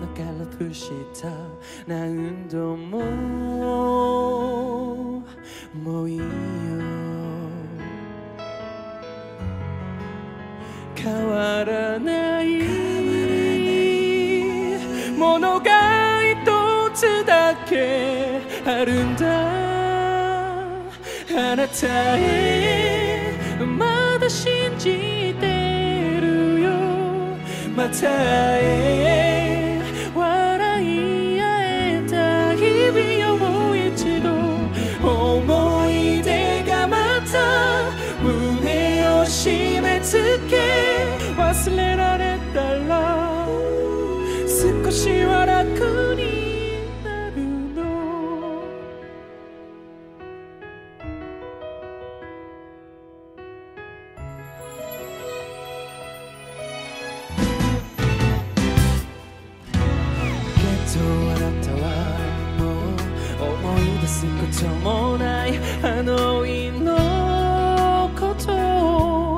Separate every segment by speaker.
Speaker 1: から不したな運動ももういいよ。変わらないものが一つだけあるんだ。あなたへまだ信じてるよ。また会え笑い合えた日々をもう一度。思い出がまた胸を締め付け忘れられたら少しは楽になるの。けどあなたはもう思い出すこともないあの日のことを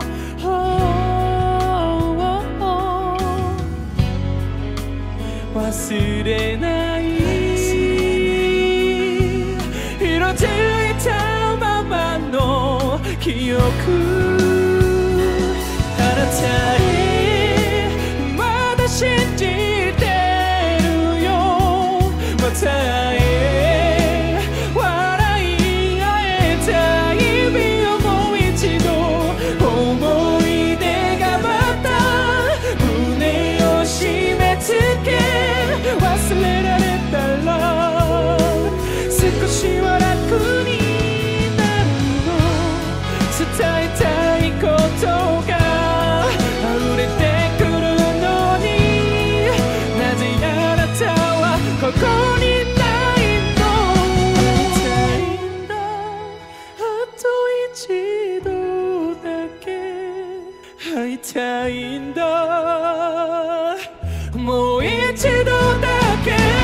Speaker 1: 忘れない色づいたままの記憶。あなたへまだ信じてるよ。また会え笑い合えた日々をもう一度。思い出がまた胸を締め付け忘れられたら少しは楽になるの。伝えたいことが溢れてくるのになぜあなたはここにないの。会いたいんだあと一度だけ会いたいんだもう一度だけ。